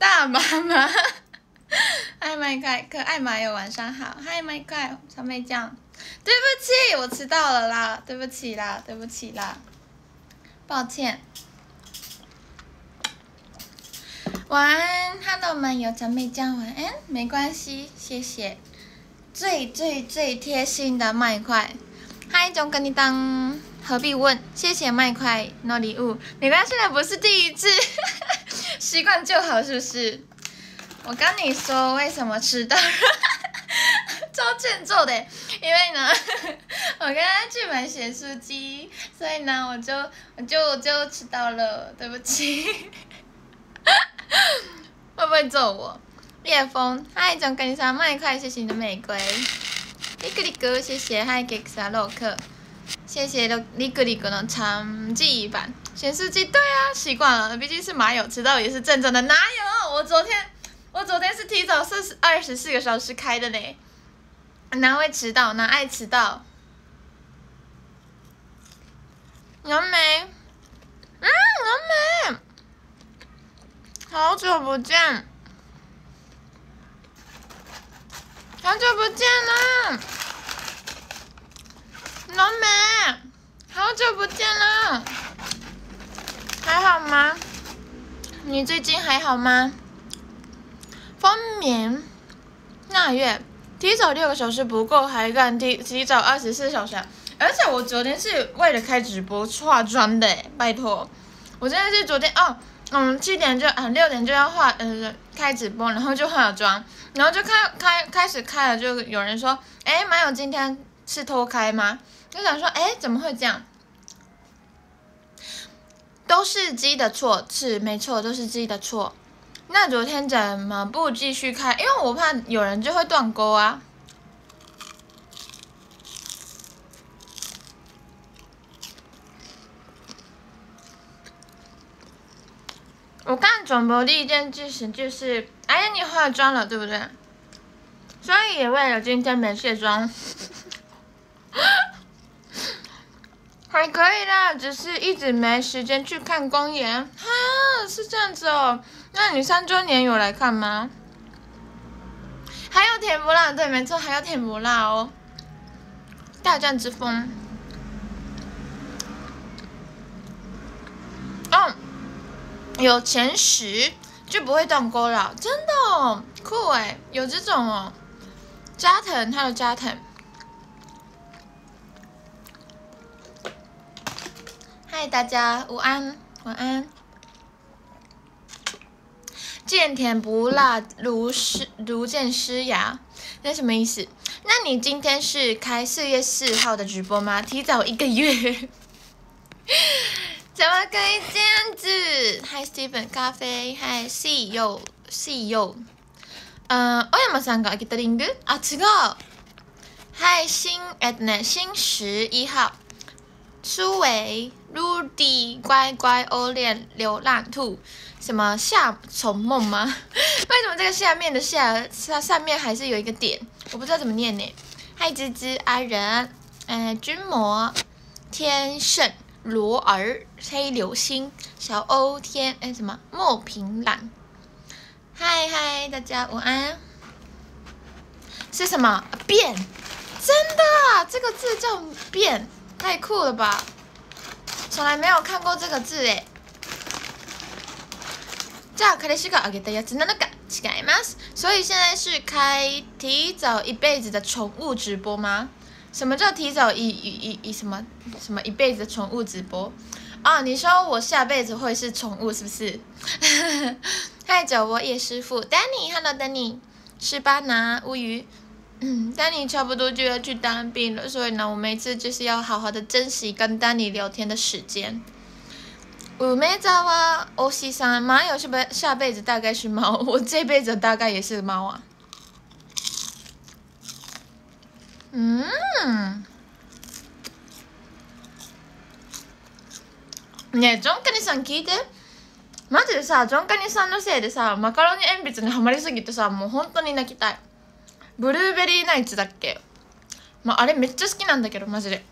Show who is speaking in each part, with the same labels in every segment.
Speaker 1: 大妈妈，嗨麦块，可爱马友晚上好，嗨麦块，小妹酱，对不起，我迟到了啦，对不起啦，对不起啦，抱歉。晚安 ，Hello 们有小妹酱晚安，没关系，谢谢。最贴心的麦块，嗨，总跟你当，何必问？谢谢麦块，no 礼物。你当现在不是第一次，习惯就好，是不是？我跟你说为什么迟到，超欠揍的，因为呢，我刚刚去买咸酥鸡，所以呢，我就迟到了，对不起。会不会揍我？叶枫，嗨，总跟你说麦块，谢谢你的玫瑰。利格利格，谢谢，嗨，给萨洛克，谢谢利格利格的长记忆版咸酥鸡，对啊，习惯了，毕竟是马友，迟到也是正常的，哪有？我昨天是提早24个小时开的嘞，哪会迟到？哪爱迟到？杨梅，杨梅，好久不见。好久不见了，浓眉，好久不见了，还好吗？你最近还好吗？风眠，那月，提早6个小时不够，还敢提早24小时，而且我昨天是为了开直播化妆的，拜托，我真的是昨天6点就要开直播，然后就化妆。然后就开始开了，就有人说，哎，马友今天是偷开吗？就想说，哎，怎么会这样？都是鸡的错，是没错，都是鸡的错。那昨天怎么不继续开？因为我怕有人就会断钩啊。我看转播第一件事情就是，哎，你化妆了，对不对？所以也为了今天没卸妆，还可以啦，只是一直没时间去看公演。哈，是这样子哦。那你3周年有来看吗？还有甜不辣，对，没错，还有甜不辣哦。大战之风。有前10就不会断钩了，真的哦，酷哎，有这种哦。加藤，他的加藤。嗨，大家午安，晚安。见甜不辣，如见狮牙，那什么意思？那你今天是开4月4号的直播吗？提早1个月。怎么可以这样子？嗨 Steven 咖啡，嗨 See you。小山さんが開けたリング？あ、違う。嗨新11号，苏维 Rudy 乖乖欧恋流浪兔，什么夏虫梦吗？为什么这个下面的上面还是有一个点？我不知道怎么念呢。嗨芝芝阿仁，君魔天圣。罗儿黑流星小欧什么莫平懒，嗨，大家午安。是什么变？真的啊，这个字叫变，太酷了吧！从来没有看过这个字诶。じゃあ彼氏があげたやつなのか違います。所以现在是开提早一辈子的宠物直播吗？什么叫提早什么一辈子的宠物直播？啊，你说我下辈子会是宠物是不是？嗨，找我叶师傅 ，Danny，Hello Danny，是巴拿乌鱼。Danny 差不多就要去当兵了，所以呢，我每次就是要好好的珍惜跟 Danny 聊天的时间。梅沢欧西桑，马友是不是下辈子大概是猫？我这辈子大概也是猫啊。ねえ、ジョンカニさん聞いて。マジでさ、ジョンカニさんのせいでさ、マカロニ鉛筆にハマりすぎてさ、もう本当に泣きたい。ブルーベリーナイツだっけ？あれめっちゃ好きなんだけど、マジで。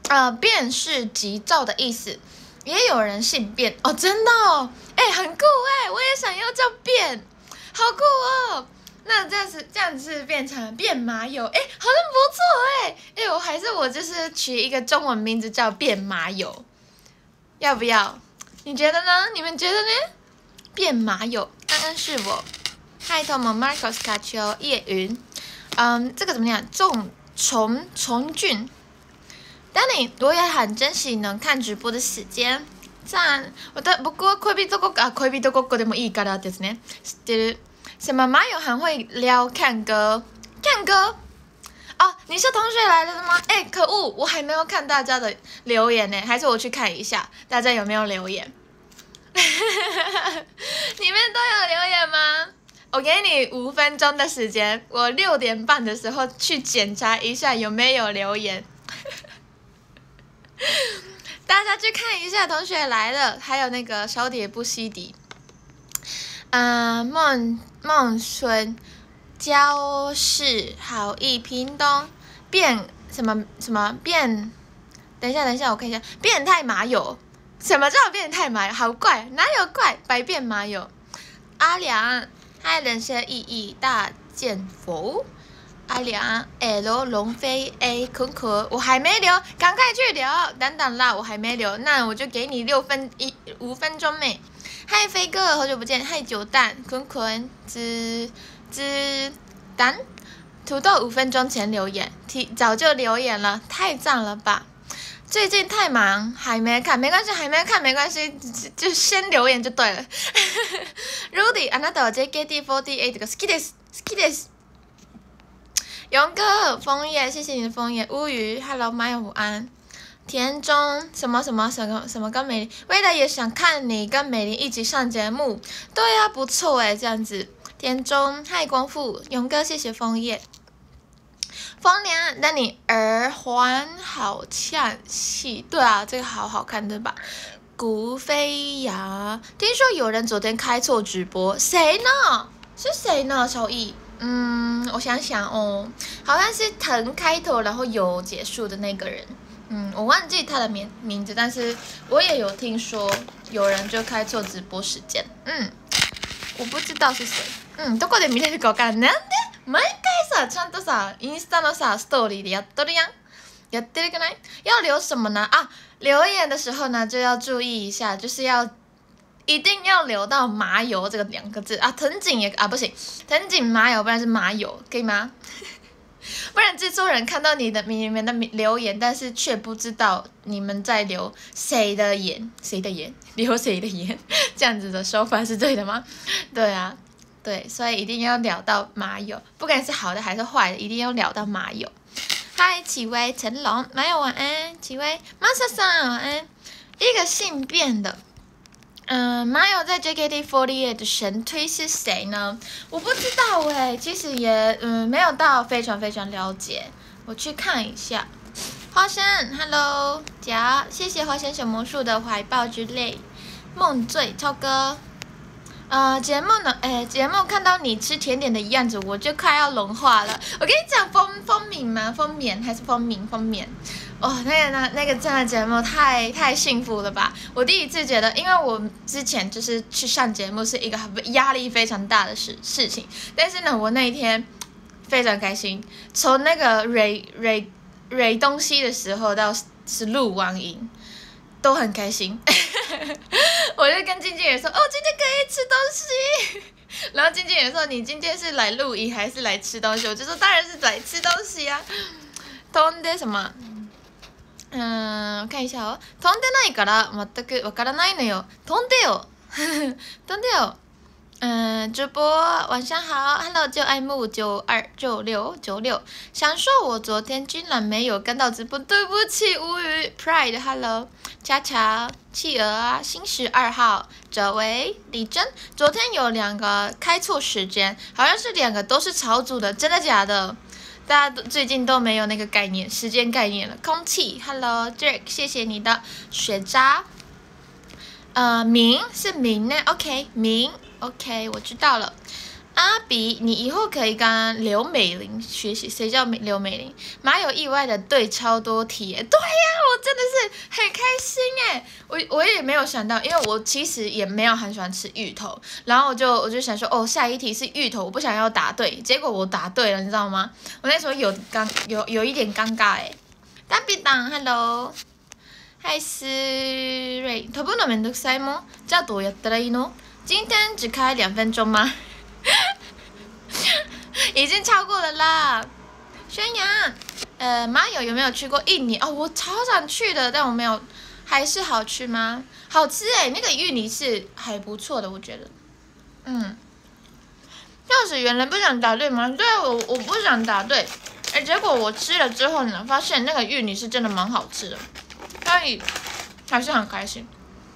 Speaker 1: 变是急躁的意思，也有人姓变哦，真的哦，哎，很酷哎，我也想要叫变，好酷哦。那这样子变成变马友，哎，好像不错哎，哎，我就是取一个中文名字叫变马友，要不要？你觉得呢？你们觉得呢？变马友，安安是我，嗨，托莫 Marcos 卡丘叶云，这个怎么样？重俊。Danny， 我也很珍惜能看直播的时间。赞，僕は恋人ごっこでもいいからですね。知ってる？什么马友很会撩看歌？看歌？哦，你是同学来了吗？哎，可恶，我还没有看大家的留言呢，还是我去看一下，大家有没有留言？你们都有留言吗？我给你5分钟的时间，我6点半的时候去检查一下有没有留言。大家去看一下，同学来了，还有那个小铁不吸底，孟孙焦氏好意屏东变什么变？等一下，我看一下，变态马友，什么叫变态马友？好怪，哪有怪？百变马友，阿良，嗨，人生意义大见佛。阿良 L 龙飞 A 可可，我还没留，赶快去留，等等啦，我还没留，那我就给你5分钟妹。嗨飞哥，好久不见，嗨九蛋坤之蛋，土豆5分钟前留言，早就留言了，太赞了吧！最近太忙，还没看，没关系，还没看没关系，就先留言就对了。Rudy， あなたは JKT48 が好きです，好きです。勇哥，枫叶，谢谢你的枫叶。乌鱼 ，Hello， 马友午安。田中，什么跟美玲，为了也想看你跟美玲一起上节目。对啊，不错哎，这样子。田中，嗨，光复，勇哥，谢谢枫叶。风凉，那你耳环好呛气，对啊，这个好好看对吧？古飞扬，听说有人昨天开错直播，谁呢？是谁呢？小易。我想想哦，好像是藤开头，然后有结束的那个人。我忘记他的名字，但是我也有听说有人就開錯直播時間。我不知道是誰。どこで見れるか分からん。なんで毎回さ、ちゃんとさ、インスタのさ、ストーリーでやっとるやん。やってるくない？要留什么呢？啊，留言的时候呢，就要注意一下，就是一定要留到麻油这个2个字啊。藤井也不行，藤井麻油，不然是麻油，可以吗？不然制作人看到你们的留言，但是却不知道你们在留谁的言，留谁的言，这样子的说法是对的吗？对啊，对，所以一定要聊到麻友，不管是好的还是坏的，一定要聊到麻友。嗨，启威、成龙，麻友晚安，启威，马莎桑晚安。一个姓变的。麻友在 JKT48 的神推是谁呢？我不知道哎，其实也没有到非常非常了解，我去看一下。花生 ，Hello， 谢谢花生小魔术的怀抱之泪，梦醉超哥。节目看到你吃甜点的样子，我就快要融化了。我跟你讲，风眠还是风眠。哦，那个真的节目太幸福了吧！我第一次觉得，因为我之前就是去上节目是一个压力非常大的事情，但是呢，我那一天非常开心，从那个蕊东西的时候到是录完音，都很开心。我就跟经纪人说，哦，今天可以吃东西。然后经纪人说，你今天是来录音还是来吃东西？我就说当然是来吃东西啊。飛んで什么？看一下哦。飛んでないから全くわからないのよ。飛んでよ。飛んでよ。直播晚上好 ，Hello 就爱慕929696，想说我昨天居然没有跟到直播，对不起，无语 ，Pride，Hello， 恰恰，企鹅啊，新12号，哲维，李真，昨天有2个开错时间，好像是2个都是草组的，真的假的？大家最近都没有那个概念，时间概念了。空气 ，Hello Jack， 谢谢你的雪渣。明是明呢 ，OK， 明 ，OK， 我知道了。阿比，你以后可以跟刘美玲学习，谁叫刘美玲？蛮有意外的对超多题耶，对呀，我很开心哎！我也没有想到，因为我其实也没有很喜欢吃芋头，然后我就想说，哦，下一题是芋头，我不想要答对，结果我答对了，你知道吗？我那时候有一点尴尬哎。大比当 ，Hello， 嗨思瑞，飛ぶのめんどくさいも？じゃあどうやったらいいの？今天只开2分钟吗？已经超过了啦。宣扬，马友有没有去过印尼？哦，我超想去的，但我没有。还是好吃吗？好吃哎，那个芋泥是还不错的，我觉得。钥匙原来不想答对吗？对啊，我不想答对。哎，结果我吃了之后呢，发现那个芋泥是真的蛮好吃的，所以还是很开心。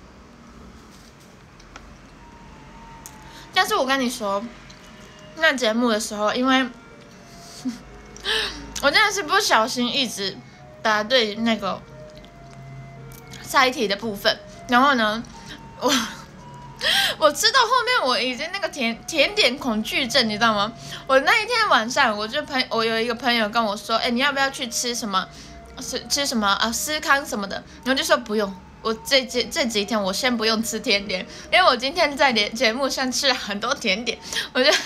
Speaker 1: 但是我跟你说，那节目的时候，因为我真的是不小心一直答对那个下一题的部分，然后呢，我吃到后面我已经那个甜点恐惧症，你知道吗？我那一天晚上我有一个朋友跟我说，哎，你要不要去吃什么？吃什么啊？司康什么的？然后就说不用，我这几天我先不用吃甜点，因为我今天在节目上吃了很多甜点，我就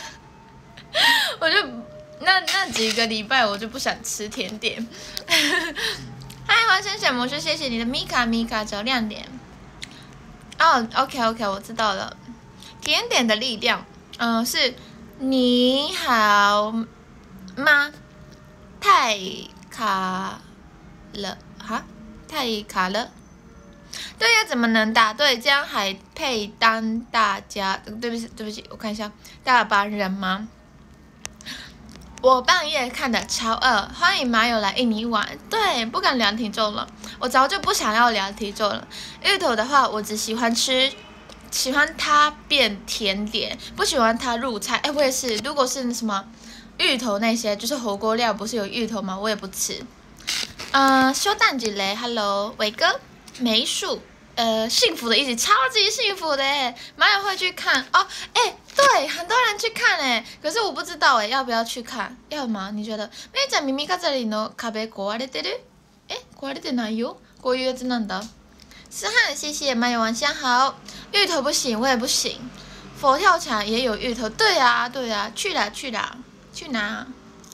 Speaker 1: 那几个礼拜我就不想吃甜点。嗨，花生小魔术，谢谢你的米卡找亮点。哦 ，OK， 我知道了。甜点的力量，是你好吗？太卡了哈，太卡了。对呀，怎么能答对？这样还配当大家？对不起，我看一下，大班人吗？我半夜看的超饿，欢迎马友来印尼玩。对，不敢量体重了，我早就不想要量体重了。芋头的话，我只喜欢它变甜点，不喜欢它入菜。哎，我也是，如果是什么芋头那些，就是火锅料，不是有芋头吗？我也不吃。修蛋几嘞 ，Hello， 伟哥，梅树。幸福的意思，超级幸福的哎！马友会去看哦，哎，对，很多人去看哎，可是我不知道哎，要不要去看？要吗？你觉得？めいちゃん耳飾りの壁壊れてる？壊れてないよ。こういうやつなんだ。思翰，谢谢马友晚上好。芋头不行，我也不行。佛跳墙也有芋头，对啊，去啦，去哪？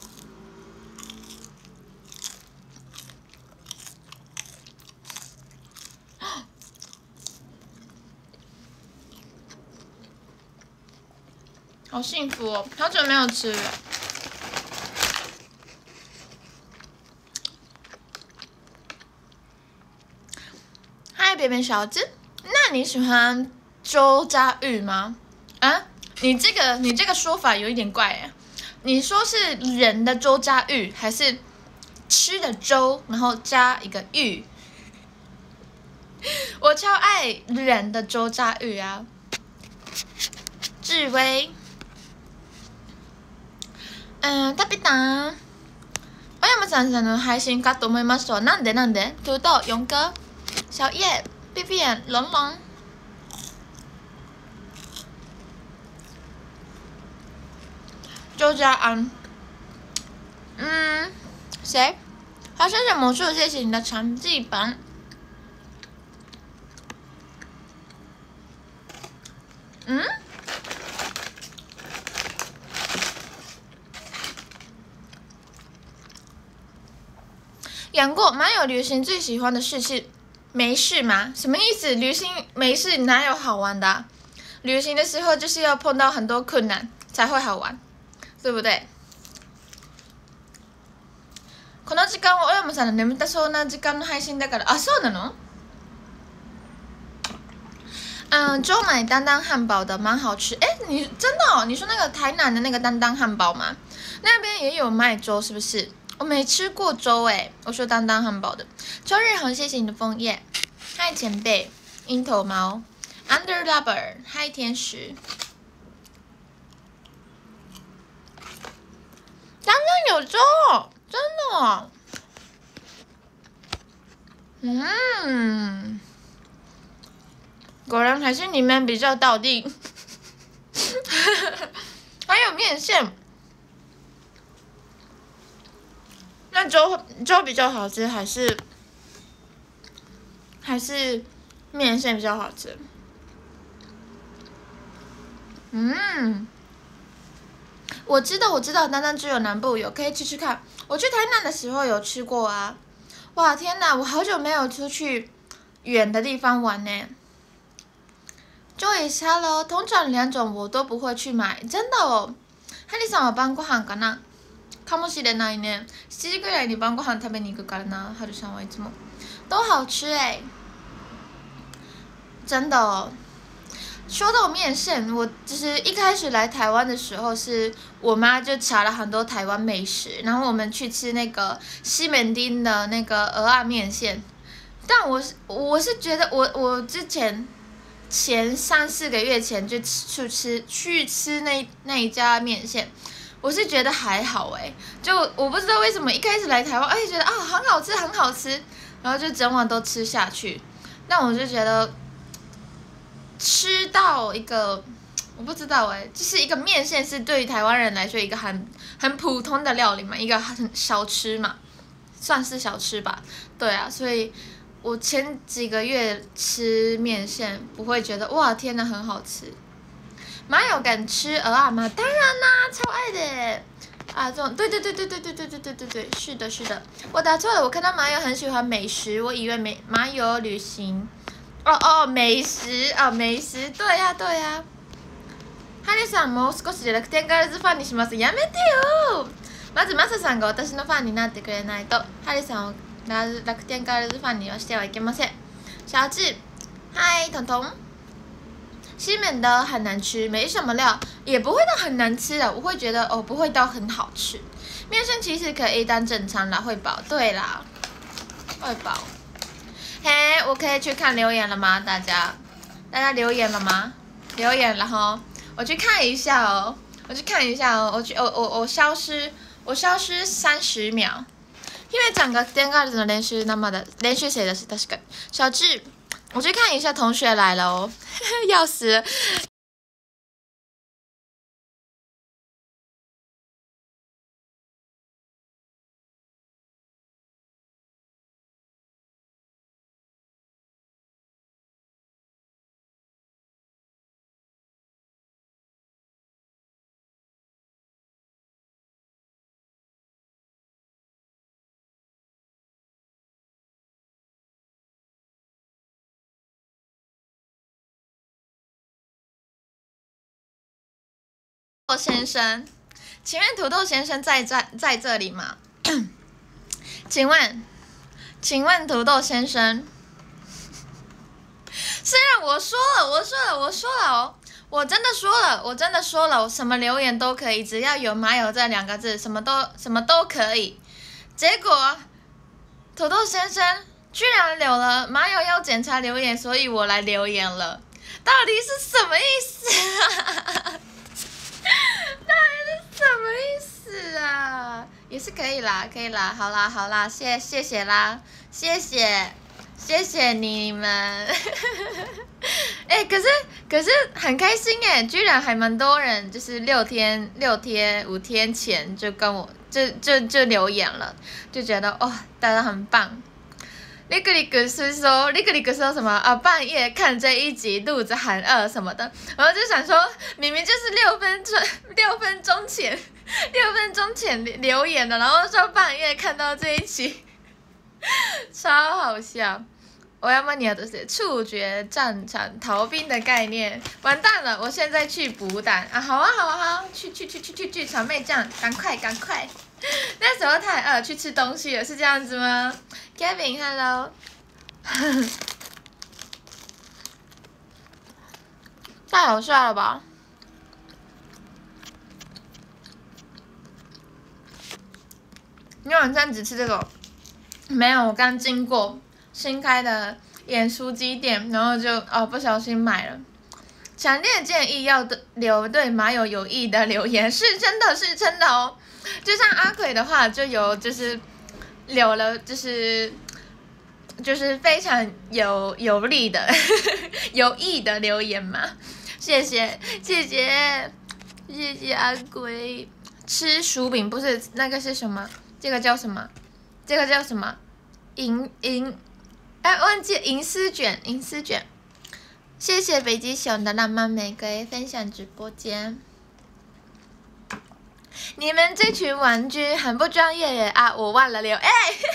Speaker 1: 好幸福哦，好久没有吃了。嗨，便便小子，那你喜欢粥加芋吗？啊，你这个说法有一点怪哎。你说是人的粥加芋，还是吃的粥然后加一个芋？我超爱人的粥加芋啊。志威。タピタン。小山さんの配信かと思いました。なんで？土豆、勇哥、小叶、B B、龙龙。周家安。谁？花生小魔术，谢谢你的长记版。杨过，马友旅行最喜欢的事是没事吗？什么意思？旅行没事哪有好玩的啊？旅行的时候就是要碰到很多困难才会好玩，对不对？この時間は小山さんの眠たそうな時間の配信だから。あ、そうなの？粥买当当汉堡的蛮好吃。哎，你真的哦？你说那个台南的那个当当汉堡吗？那边也有卖粥是不是？我没吃过粥哎，我说当当汉堡的。周日红，谢谢你的枫叶。嗨前辈，樱头猫 ，Under Lover， 嗨天使。当当有粥哦，真的哦。果然还是你们比较道地。还有面线。那粥比较好吃，还是还是面线比较好吃？我知道，单单只有南部有，可以吃吃看。我去台南的时候有吃过啊。哇，天哪，我好久没有出去远的地方玩呢。Joyce，Hello，通常2种我都不会去买，真的哦。ハリさんは晩ご飯かな？かもしれないね。7時ぐらいに晩ご飯食べに行くからな。ハルさんはいつも都好吃哎，真的哦。说到面线，我就是一开始来台湾的时候，是我妈就查了很多台湾美食，然后我们去吃那个西门町的那个蚵仔面线。但我是觉得我之前前3-4个月前就去吃那一家面线，我是觉得还好哎，就我不知道为什么一开始来台湾，觉得很好吃很好吃，然后就整碗都吃下去。但我就觉得吃到一个我不知道就是一个面线是对于台湾人来说一个很普通的料理嘛，一个很小吃嘛，算是小吃吧。对啊，所以我前几个月吃面线不会觉得哇天哪很好吃。马友敢吃蚵仔吗？当然啦，超爱的啊！这种对，是的，我答错了，我看到马友很喜欢美食，我以为马友旅行。美食对呀。ハリさんもう少しで楽天ガールズファンにします。やめてよ。まずマサさんが私のファンになってくれないと、ハリさんを楽天ガールズファンにはしてはいけません。小智，嗨，彤彤。西门的很难吃，没什么料，也不会到很难吃的，我会觉得不会到很好吃。面线其实可以当正餐啦，会饱。对啦，会饱。嘿，我可以去看留言了吗？大家留言了吗？留言了哈，我去看一下哦。我消失30秒。姫ちゃんが天ガールズの練習生だし確かに。小智，我去看一下同学来了哦，要死了。先生，请问土豆先生在这里吗？请问土豆先生，虽然我说了哦，我真的说了，我什么留言都可以，只要有马友这2个字，什么都可以。结果土豆先生居然留了马友要检查留言，所以我来留言了，到底是什么意思啊？到底是什么意思啊？也是可以啦，好啦，谢谢啦，谢谢你们。可是很开心居然还蛮多人，就是5天前就跟我就留言了，就觉得大家很棒。立刻说什么半夜看这一集肚子很饿什么的，然后就想说明明就是6分钟前留言的，然后说半夜看到这一集，超好笑。我要问你的是触觉战场逃兵的概念，完蛋了！我现在去补胆啊！好啊，去小妹酱，赶快！那时候太饿，去吃东西了，是这样子吗 ？Kevin，Hello， 太好笑了吧？你晚上只吃这个？没有，我刚经过新开的盐酥鸡店，然后就不小心买了。强烈建议要留对马友有益的留言，是真的哦。就像阿奎的话，就有就是留了就是非常有利的有益的留言嘛。谢谢阿奎。吃薯饼不是那个是什么？这个叫什么？ 哎，忘记银丝卷，银丝卷。谢谢北极熊的浪漫玫瑰分享直播间。你们这群玩具很不专业耶啊！我忘了留哎。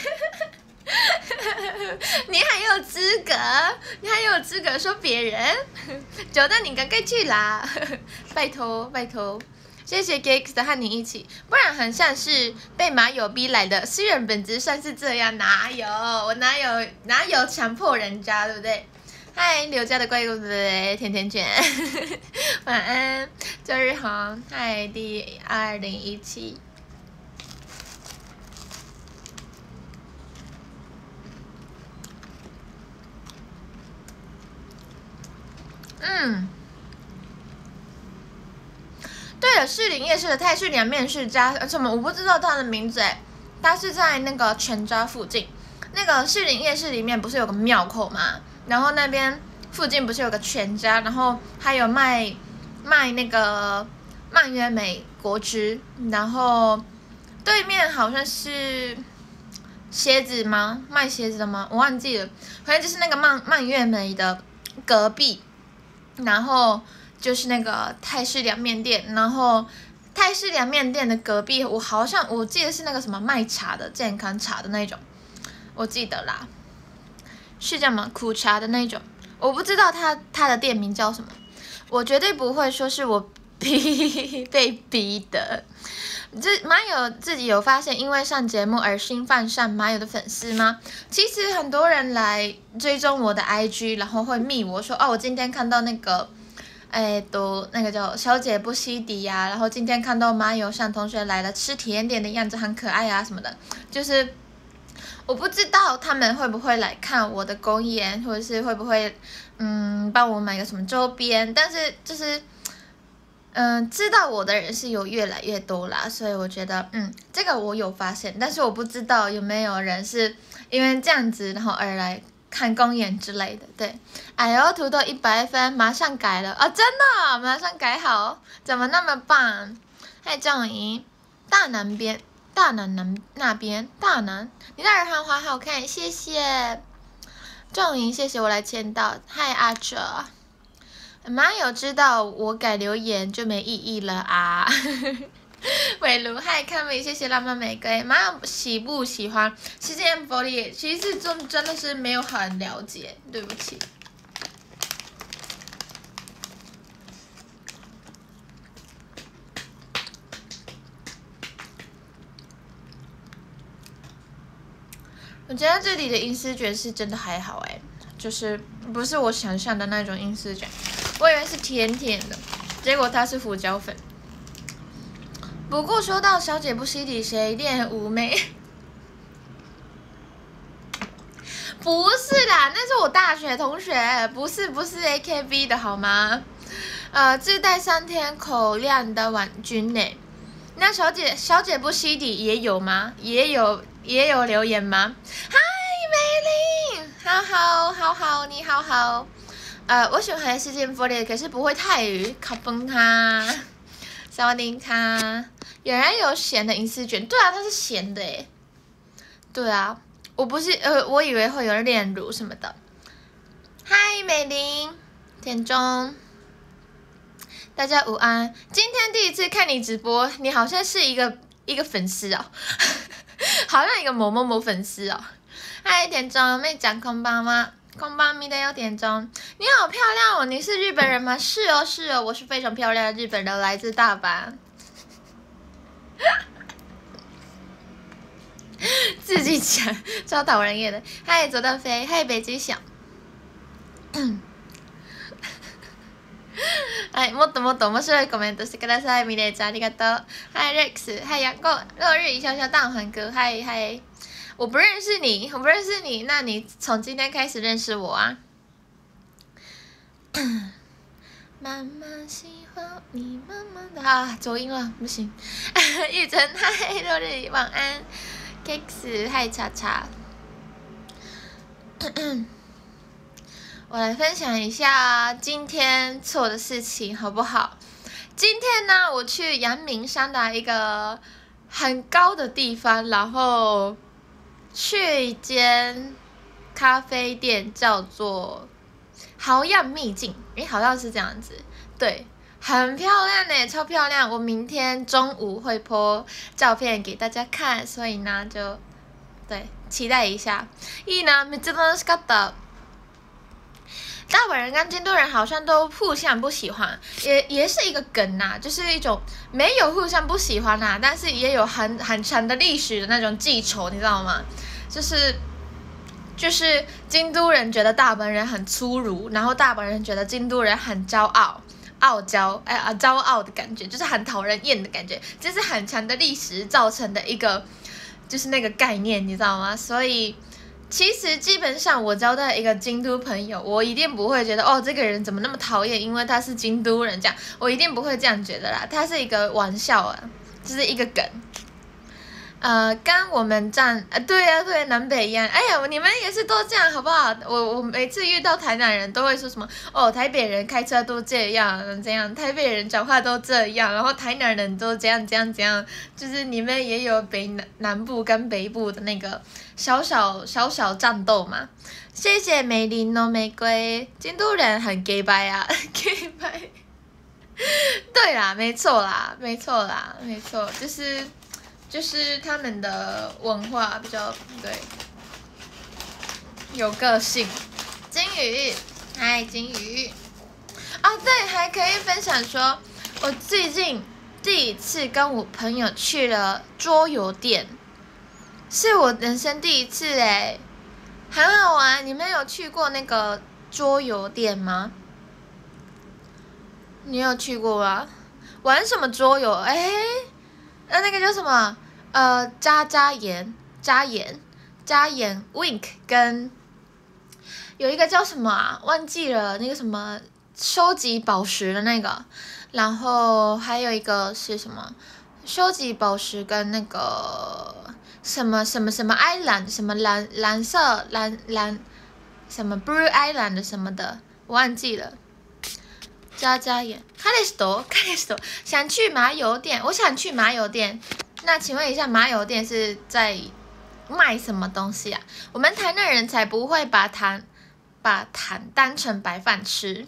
Speaker 1: 你还有资格？你还有资格说别人？久的你赶快去啦！拜托拜托，谢谢 Geeks 的和你一起，不然很像是被马友逼来的。虽然本质上是这样，哪有我哪有强迫人家，对不对？嗨，刘家的怪物对甜甜圈，晚安，周日好，嗨，第2017。对了，士林夜市的泰式凉面是加什么？我不知道它的名字哎，它是在那个全家附近。那个士林夜市里面不是有个庙口吗？然后那边附近不是有个全家，然后还有卖那个蔓越莓果汁，然后对面好像是鞋子吗？卖鞋子的吗？我忘记了，反正就是那个蔓越莓的隔壁，然后就是那个泰式凉面店，然后泰式凉面店的隔壁，我记得是那个什么卖茶的健康茶的那种，我记得啦，是叫什么苦茶的那种，我不知道它的店名叫什么，我绝对不会说是我被逼的。马友自己有发现因为上节目而新犯上马友的粉丝吗？其实很多人来追踪我的 IG， 然后会密我说哦，我今天看到那个那个叫小姐不吸底呀，然后今天看到马友上同学来了，吃甜点的样子很可爱啊什么的，就是我不知道他们会不会来看我的公演，或者是会不会帮我买个什么周边，但是就是知道我的人是有越来越多啦，所以我觉得这个我有发现，但是我不知道有没有人是因为这样子然后而来看公演之类的。对，哎呦，土豆100分，马上改了啊、哦！真的，马上改好，怎么那么棒？嗨，赵莹，大南那边，大南，你的耳环好好看，谢谢赵莹，谢谢我来签到。嗨，阿哲。马友知道我改留言就没意义了啊！伟如嗨，看美，谢谢浪漫玫瑰。马友喜不喜欢 CGM48？其实真的是没有很了解，对不起。我觉得这里的银丝卷是真的还好哎，就是不是我想象的那种银丝卷。我以为是甜甜的，结果它是胡椒粉。不过说到小姐不吸底，谁恋妩媚？不是啦，那是我大学同学，不是 AKB 的好吗？自带3天口粮的婉君呢？那小姐不吸底也有吗？也有留言吗？嗨，美玲，好，你好。我喜欢CGM48，可是不会泰语。卡崩哈，萨瓦丁卡，有人有咸的银丝卷，对啊，它是咸的诶。对啊，我不是我以为会有炼乳什么的。嗨，美玲，田中，大家午安。今天第一次看你直播，你好像是一个粉丝哦，好像一个某粉丝哦。嗨，田中，妹讲空巴吗？空巴咪的有点钟，你好漂亮哦！你是日本人吗？是哦，我是非常漂亮的日本人，来自大阪。自己讲，超讨人厌的。嗨，左到飞，嗨，北极小。はい、もっと面白いコメントしてください。ミレイちゃんありがとう。嗨 Rex，嗨杨过，落日一潇潇大环哥，嗨。我不认识你，那你从今天开始认识我啊！慢慢喜欢你，慢慢的啊，走音了，不行。玉珍，嗨，落日晚安。Kicks，嗨，查查。我来分享一下今天做的事情，好不好？今天呢，我去阳明山的一个很高的地方，然后去一间咖啡店叫做好样秘境，好像是这样子，对，很漂亮呢，超漂亮。我明天中午会 po 照片给大家看，所以呢就对期待一下。いいな、めっちゃ楽しかった。大阪人跟京都人好像都互相不喜欢，也是一个梗呐、就是一种没有互相不喜欢呐、但是也有很长的历史的那种记仇，你知道吗？就是京都人觉得大阪人很粗鲁，然后大阪人觉得京都人很骄傲。傲娇，骄傲的感觉，就是很讨人厌的感觉，这是很长的历史造成的一个，就是那个概念，你知道吗？所以其实基本上我交到一个京都朋友，我一定不会觉得哦这个人怎么那么讨厌，因为他是京都人这样，我一定不会这样觉得啦，他是一个玩笑啊，就是一个梗。跟我们站对呀、对，南北一样。哎呀，你们也是都这样好不好？我每次遇到台南人都会说什么哦，台北人开车都这样这样，台北人讲话都这样，然后台南人都这样这样这样，就是你们也有南部跟北部的那个小战斗嘛。谢谢美丽的玫瑰，京都人很 gay 白啊 ，gay 白。对啦，没错啦，没错啦，没错，就是他们的文化比较对，有个性。金鱼，嗨，金鱼。对，还可以分享说，我最近第一次跟我朋友去了桌游店，是我人生第一次哎，很好玩。你们有去过那个桌游店吗？你有去过吗？玩什么桌游？那个叫什么？加盐 Wink 跟有一个叫什么啊？忘记了，那个什么收集宝石的那个，然后还有一个是什么？收集宝石跟那个什么 Island 什么蓝色蓝什么 Blue Island 什么的，我忘记了。加盐，彼氏想去麻油店，我想去麻油店。那请问一下，麻油店是在卖什么东西啊？我们台南人才不会把糖当成白饭吃，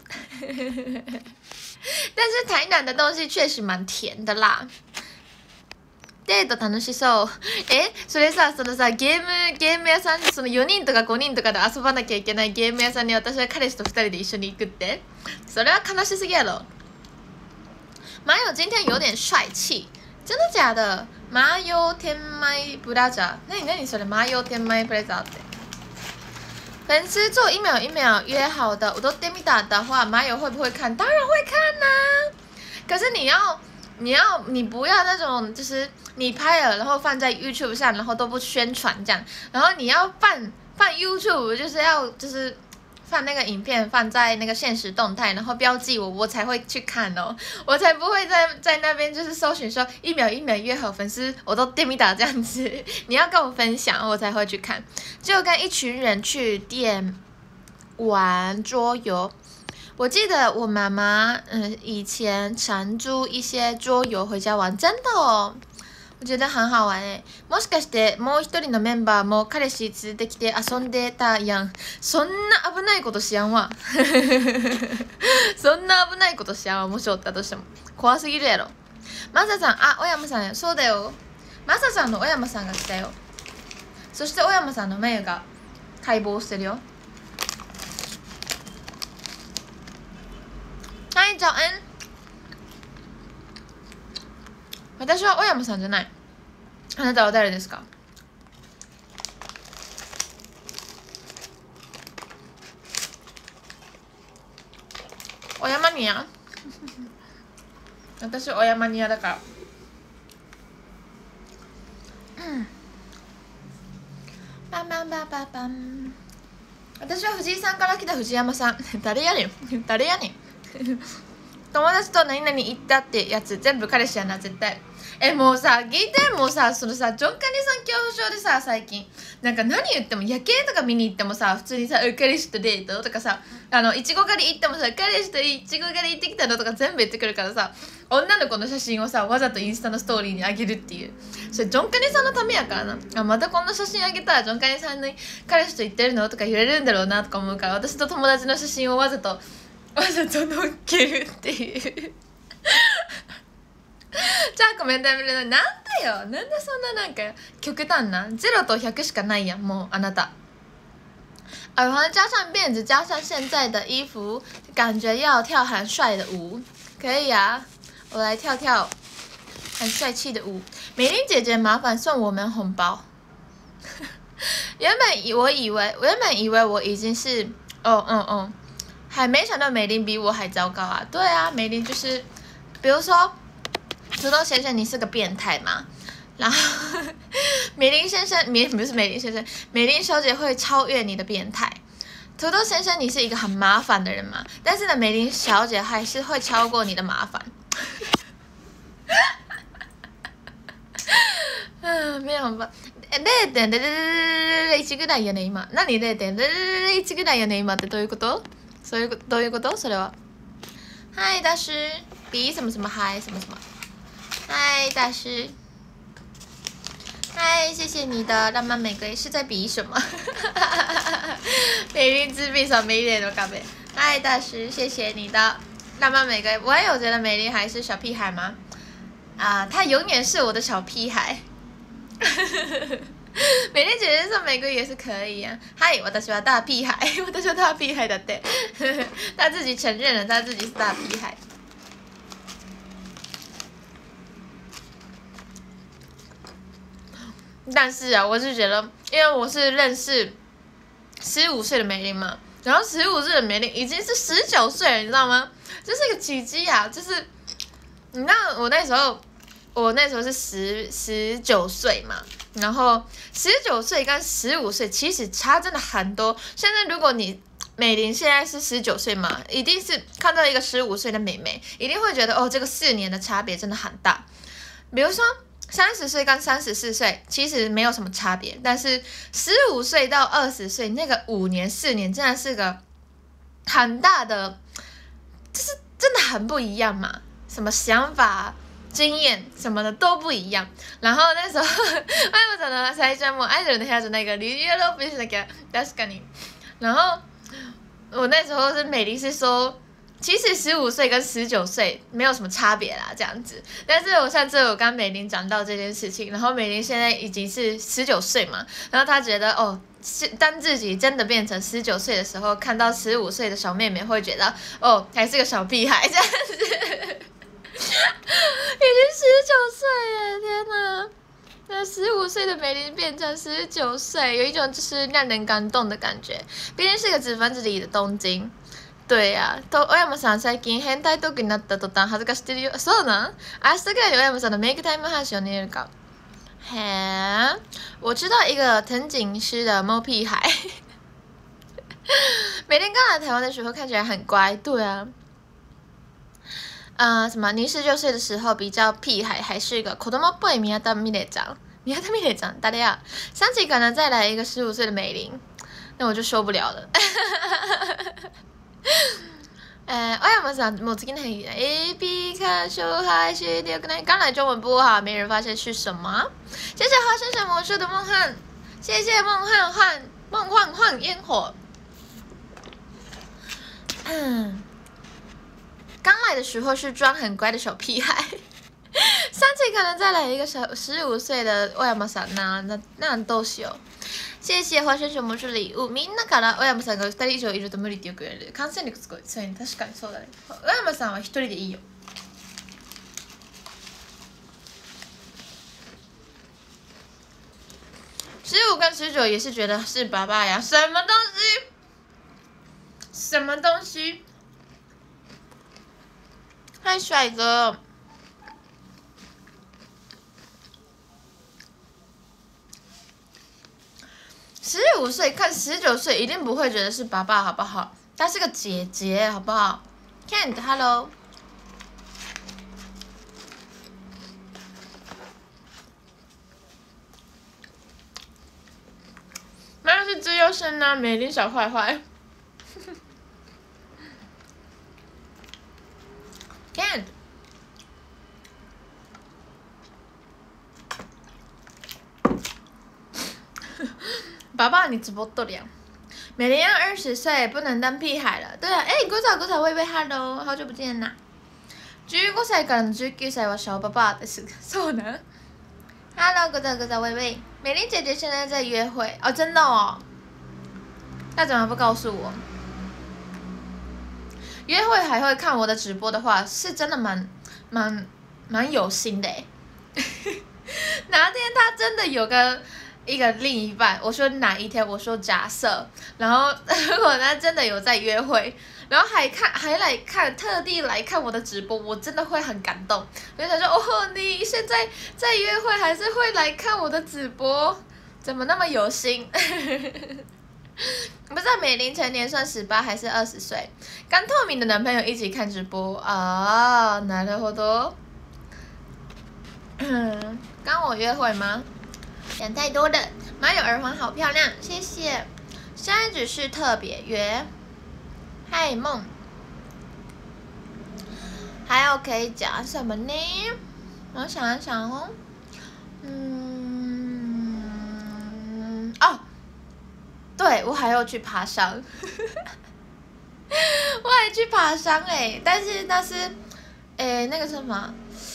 Speaker 1: 但是台南的东西确实蛮甜的啦。デート楽しそう。それさ、ゲーム屋さん、4人とか5人とかで遊ばなきゃいけないゲーム屋さんに私は彼氏と2人で一緒に行くって？それは悲しすぎやろ。麻友今天有点帅气，真的假的？麻友天麦ブラジャー？何それ？麻友天麦ブラジャーって？粉丝做1秒1秒约好的，我都点みた的话，麻友会不会看？当然会看呐、可是你不要那种，就是你拍了然后放在 YouTube 上，然后都不宣传这样，然后你要放 YouTube，就是放那个影片放在那个限时动态，然后标记我才会去看哦，我才不会在那边就是搜寻说1秒1秒约好粉丝，我都点咪打这样子，你要跟我分享我才会去看，就跟一群人去店玩桌游。我记得我妈妈以前常租一些桌游回家玩，真的哦，我觉得很好玩诶。もしかしてもう一人のメンバーも彼氏連れてきて遊んでたやん。そんな危ないことしやんわ。そんな危ないことしやんわ。もしおったとしても怖すぎるやろ。マサさん、小山さんや。そうだよ。マサさんの小山さんが来たよ。そして小山さんの眉が解剖してるよ。はい、早安。私は小山さんじゃない。あなたは誰ですか？小山ニア？私小山ニアだから。バンバンバンバンバン。私は藤井さんから来た藤山さん。誰やねん。友達と何々行ったってやつ全部彼氏やな絶対。 もうさ聞いて、もうさそのさジョンカニさん恐怖症でさ、最近なんか何言っても夜景とか見に行ってもさ、普通にさ彼氏とデートとかさ、いちご狩り行ってもさ彼氏といちご狩り行ってきたのとか全部言ってくるからさ、女の子の写真をさわざとインスタのストーリーにあげるっていう、それジョンカニさんのためやからな。またこんな写真あげたらジョンカニさんに彼氏と行ってるのとか言われるんだろうなとか思うから、私と友達の写真をわざと載っけるっていうじゃあコメントやめるの。なんだよ、なんでそんななんか極端な0と100しかないやん、もうあなた。耳环加上辫子，加上现在的衣服，感觉要跳很帅的舞，可以啊，我来跳跳很帅气的舞。美玲姐姐，麻烦送我们红包。原本以为我已经是还没想到美玲比我还糟糕啊！对啊，美玲就是，比如说。土豆先生，你是个变态嘛？然后美玲先生，不是美玲先生，美玲小姐会超越你的变态。土豆先生，你是一个很麻烦的人嘛？但是呢，美玲小姐还是会超过你的麻烦。没有吧？0.001ぐらいやね今。何0.001ぐらいやね今ってどういうこと？どういうこと？それは。嗨，大师，比什么什么嗨什么什么。嗨，大师。嗨，谢谢你的浪漫玫瑰，是在比什么？美丽之匕首没一点都咖啡。嗨，大师，谢谢你的浪漫玫瑰。我也有觉得美丽还是小屁孩吗？她永远是我的小屁孩。美丽姐姐送玫瑰也是可以啊。嗨，私は大屁孩，私は大屁孩だって。她自己承认了，她自己是大屁孩。但是啊，我是觉得，因为我是认识15岁的美玲嘛，然后15岁的美玲已经是19岁了，你知道吗？这是一个奇迹啊！就是你知道我那时候是19岁嘛，然后19岁跟15岁其实差真的很多。现在如果你美玲现在是19岁嘛，一定是看到一个15岁的妹妹，一定会觉得哦，这个4年的差别真的很大。比如说。30岁跟34岁其实没有什么差别，但是15岁到20岁那个5年4年真的是个很大的，就是真的很不一样嘛，什么想法、经验什么的都不一样。然后那时候前もの最初もアイドルの部屋じゃないからリニューアルオープンしなきゃ確かに。然后我那时候是美丽是说。其实15岁跟19岁没有什么差别啦，这样子。但是我上次有跟美玲讲到这件事情，然后美玲现在已经是19岁嘛，然后她觉得哦，当自己真的变成19岁的时候，看到15岁的小妹妹，会觉得哦，还是个小屁孩这样子。已经19岁耶，天哪！那15岁的美玲变成19岁，有一种就是让人感动的感觉。毕竟是个纸房子里的东京。对呀、と小山さん最近変態トークになった途端恥ずかしてるよ。そうなん？明日ぐらいに小山さんのメイクタイム配信を見れるか。嘿，我知道一个藤井师的猫屁孩，每天刚来台湾的时候看起来很乖。对啊，什么？你19岁的时候比较屁孩，还是一个子供っぽい宮田美玲ちゃん。宮田美玲ちゃん，誰呀？想起可能再来一个15岁的美玲，那我就受不了了。欧阳さん，もう次の日 AP 看秀还是第二个呢？刚来中文不好，没人发现是什么？谢谢花生神魔术的梦幻，谢谢梦幻幻烟火。刚来的时候是装很乖的小屁孩，上次可能再来一个15岁的欧阳さん那どうしよう。谢谢花生神魔术礼物。みんなから小山さんが2人以上いると無理ってよく言われる。感染力すごい。そうね、確かにそうだね。小山さんは1人でいいよ。15跟19也是觉得是爸爸呀，什么东西？什么东西？嗨，帅哥。15岁看19岁一定不会觉得是爸爸，好不好？她是个姐姐，好不好 ？Kent，Hello。 就是呢，美丽小坏坏。看，宝宝，你直播多了。美玲要20岁，不能当屁孩了。对啊，古早微微 hello， 好久不见呐。15歳からの19歳は小爸爸です。そう呢。Hello， 古早微微，美玲姐姐现在在约会哦，真的哦。那怎么不告诉我？约会还会看我的直播的话，是真的蛮有心的哎。哪天他真的有一个另一半，我说哪一天，我说假设，然后如果他真的有在约会，然后还来看，特地来看我的直播，我真的会很感动。我就想说，哦，你现在在约会，还是会来看我的直播，怎么那么有心？不知道美玲成年算18还是20岁？跟透明的男朋友一起看直播啊，なるほど。刚我约会吗？想太多的。马友耳环好漂亮，谢谢。现在只是特别约。嗨梦，还有可以讲什么呢？我想一想哦。哦，对，我还要去爬山。我还去爬山但是那是，那个什么，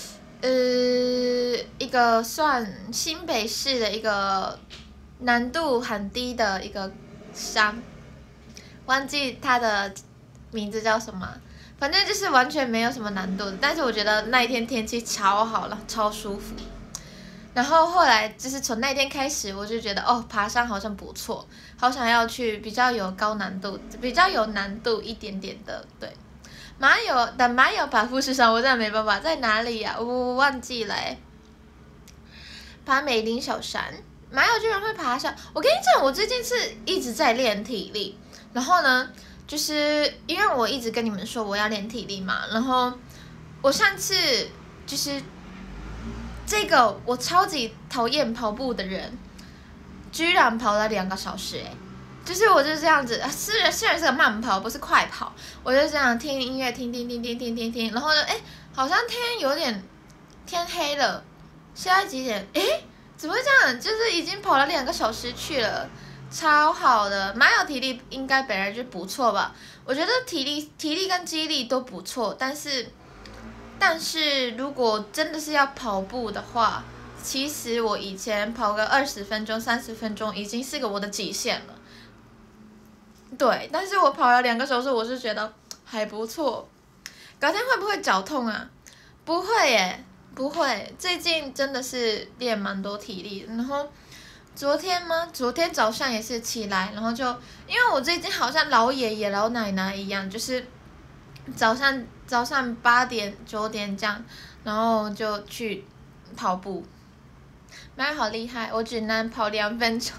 Speaker 1: 一个算新北市的一个难度很低的一个山，忘记它的名字叫什么，反正就是完全没有什么难度的。但是我觉得那一天天气超好了，超舒服。然后后来就是从那天开始，我就觉得哦，爬山好像不错，好想要去比较有高难度、比较有难度一点点的。对，马友爬富士山，我真的没办法，在哪里呀、我忘记了爬美林小山，马友居然会爬山。我跟你讲，我最近是一直在练体力，然后呢，就是因为我一直跟你们说我要练体力嘛，然后我上次就是这个我超级讨厌跑步的人，居然跑了2个小时就是我就这样子，虽然是个慢跑，不是快跑，我就这样听音乐，听，然后呢，好像天黑了，现在几点？怎么会这样？就是已经跑了2个小时去了，超好的。马友体力应该本来就不错吧？我觉得体力跟肌力都不错，但是如果真的是要跑步的话，其实我以前跑个20分钟、30分钟已经是我的极限了。对，但是我跑了2个小时，我是觉得还不错。隔天会不会脚痛啊？不会不会。最近真的是练蛮多体力，然后昨天早上也是起来，然后就因为我最近好像老爷爷老奶奶一样，就是早上8点9点这样，然后就去跑步。妈好厉害，我只能跑2分钟。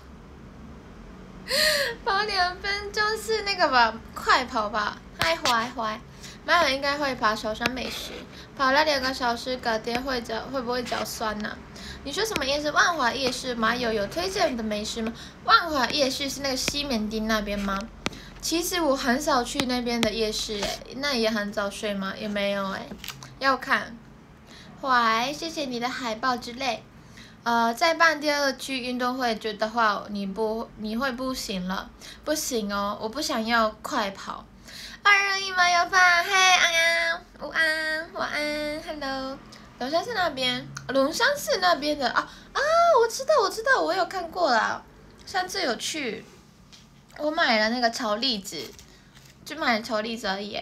Speaker 1: 跑2分钟是那个吧，快跑吧，嗨怀，妈应该会爬小山美食，跑了2个小时，隔天会不会脚酸呢？你说什么夜市？万华夜市吗？有推荐的美食吗？万华夜市是那个西门町那边吗？其实我很少去那边的夜市那也很早睡吗？也没有要看。怀，谢谢你的海报之类。再办第2区运动会的话，你会不行了，不行哦，我不想要快跑。221麻油饭，嘿安安，午安，晚安 ，hello。龙山寺那边的我知道，我有看过啦，上次有去，我买了那个炒栗子，就买了炒栗子而已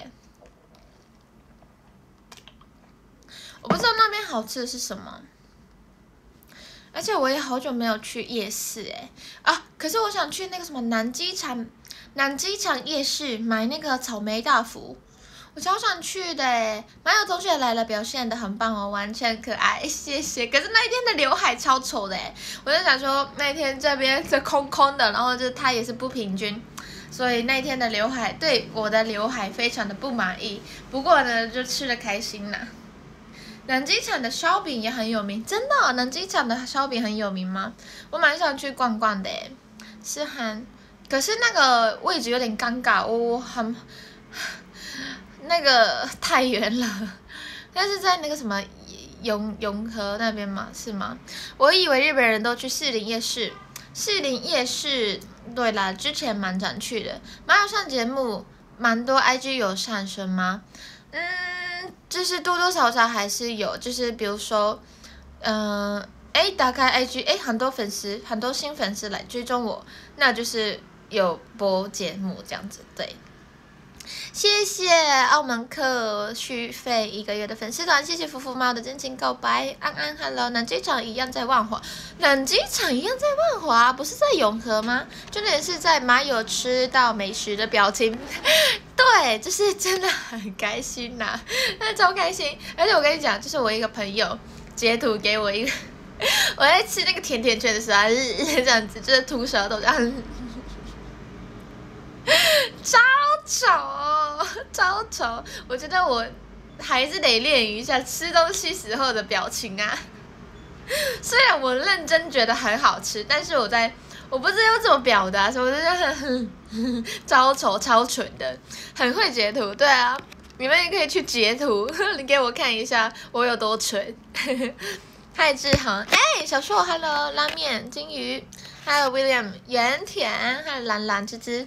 Speaker 1: 我不知道那边好吃的是什么。而且我也好久没有去夜市可是我想去那个什么南机场夜市买那个草莓大福，我超想去的马友同学来了，表现得很棒哦，完全可爱，谢谢。可是那一天的刘海超丑的我就想说那天这边是空空的，然后就它也是不平均，所以那天的刘海对我的刘海非常的不满意。不过呢，就吃得开心啦。南机场的烧饼也很有名，真的南机场的烧饼很有名吗？我蛮想去逛逛的是可是那个位置有点尴尬，我很那个太远了，但是在那个什么永和那边嘛，是吗？我以为日本人都去士林夜市，士林夜市，对啦，之前蛮常去的。马友上节目，蛮多 IG 有上升吗？就是多多少少还是有，就是比如说，打开 IG，很多粉丝，很多新粉丝来追踪我，那就是有播节目这样子，对。谢谢澳门客续费1个月的粉丝团，谢谢福福猫的真情告白，安安 hello， 冷机场一样在万华，冷机场一样在万华，不是在永和吗？重点是在马友吃到美食的表情，对，就是真的很开心呐、那超开心。而且我跟你讲，就是我一个朋友截图给我一个，我在吃那个甜甜圈的时候，这样子就是吐舌头这样。超丑，超丑！我觉得我还是得练一下吃东西时候的表情啊。虽然我认真觉得很好吃，但是我不知道要怎么表达，所以我就很超丑超蠢的，很会截图。对啊，你们也可以去截图，你给我看一下我有多蠢。嗨志恒，小硕 ，Hello， 拉面金鱼，还有 William 原田，还有蓝蓝芝芝。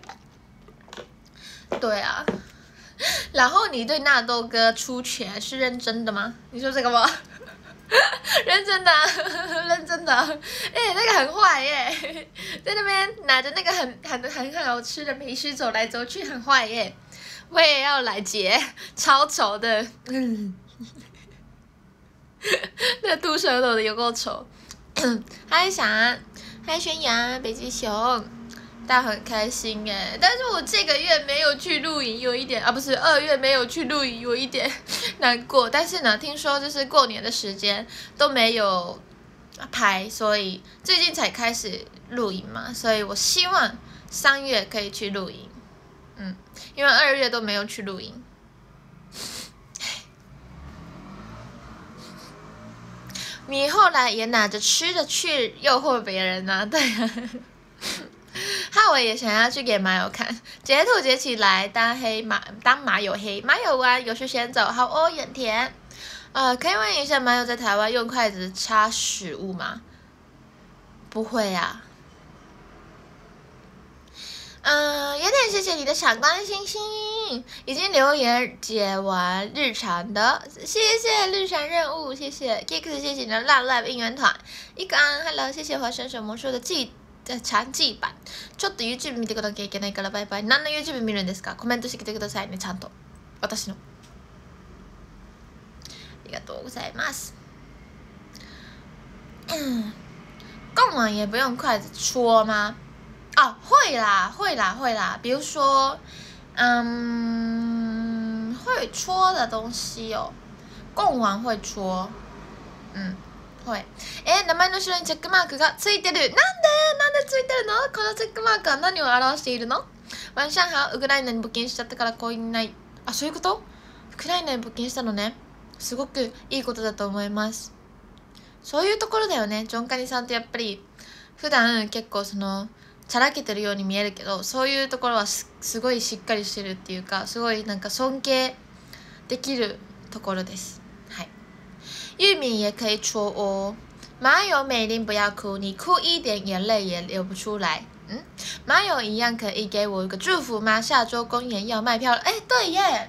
Speaker 1: 对啊，然后你对纳豆哥出拳是认真的吗？你说这个吗？认真的、啊，认真的、啊，那个很坏耶，在那边拿着那个很好吃的美食走来走去，很坏耶。我也要来截，超丑的，那吐舌头的有够丑。嗨翔，嗨宣阳，北极熊。大家很开心耶，但是我这个月没有去露营，有一点不是2月没有去露营，有一点难过。但是呢，听说就是过年的时间都没有排，所以最近才开始露营嘛，所以我希望3月可以去露营，因为2月都没有去露营。你后来也拿着吃的去诱惑别人啊，对啊。浩伟也想要去给马友看，截图截起来当马友黑，马友玩有事先走。好哦，远田，可以问一下马友在台湾用筷子插食物吗？不会啊。有点谢谢你的闪光星星，已经留言解完日常的，谢谢日常任务，谢谢 Kix， 谢谢你的浪 live 应援团，一个安 ，Hello， 谢谢华神神魔术的長記版。ちょっと YouTube 見てくだきゃいけないからバイバイ。何の YouTube 見るんですか？コメントしてきてくださいね、ちゃんと。私の。ありがとうございます。贡丸也不用筷子戳吗？会啦，会啦，会啦。比如说，会戳的东西哦，贡丸会戳，会。名前の後ろにチェックマークがついてる。なんでついてるの？このチェックマークは何を表しているの？ワンシャンハウクライナに募金しちゃったからコインない。そういうこと？ウクライナに募金したのね。すごくいいことだと思います。そういうところだよね。ジョンカニさんってやっぱり普段結構チャラけてるように見えるけど、そういうところはすごいしっかりしてるっていうか、すごいなんか尊敬できるところです。玉米也可以戳哦。马友美玲不要哭，你哭一点眼泪也流不出来。马友一样可以给我一个祝福吗？下周公演要卖票了，对耶。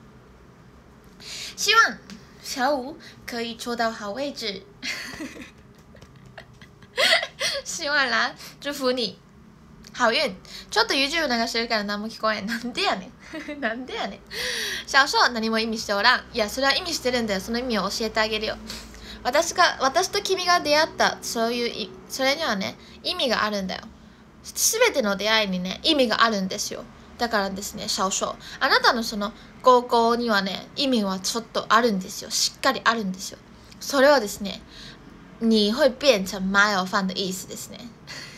Speaker 1: 希望小五可以戳到好位置。希望啦，祝福你。好运。ちょっと YouTube 流してるから何も聞こえん。なんでやねん。なんでやねん。小少何も意味しておらん。いや、それは意味してるんだよ。その意味を教えてあげるよ。私と君が出会ったそれにはね、意味があるんだよ。すべての出会いにね、意味があるんですよ。だからですね、小少。あなたの高校にはね、意味はちょっとあるんですよ。しっかりあるんですよ。それはですね、你会变成麻油饭的意思ですね。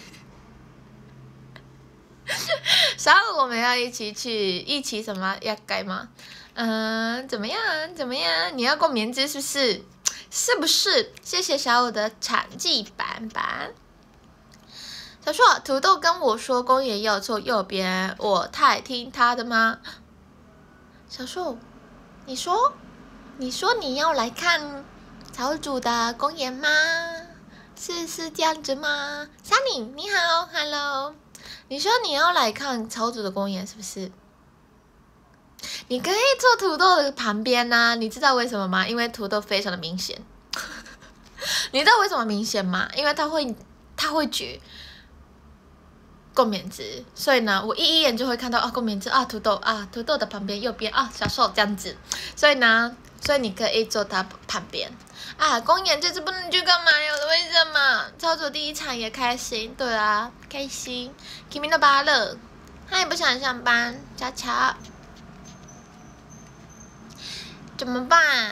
Speaker 1: 下午我们要一起什么要改吗？怎么样？你要过棉枝是不是？是不是？谢谢小五的产季版。 他说土豆跟我说公园要坐右边，我太听他的吗？小树，你说你要来看草主的公园吗？是这样子吗 ？Sunny 你好 ，Hello， 你说你要来看草主的公园是不是？你可以坐土豆的旁边啊，你知道为什么吗？因为土豆非常的明显。你知道为什么明显吗？因为它会举共勉值，所以呢，我一眼就会看到共勉值土豆的旁边右边小瘦这样子，所以你可以坐它旁边公演这次不能去干嘛呀？为什么？操作第一场也开心，对啊，开心。Kimi no bara， 他也不想上班，悄悄。怎么办？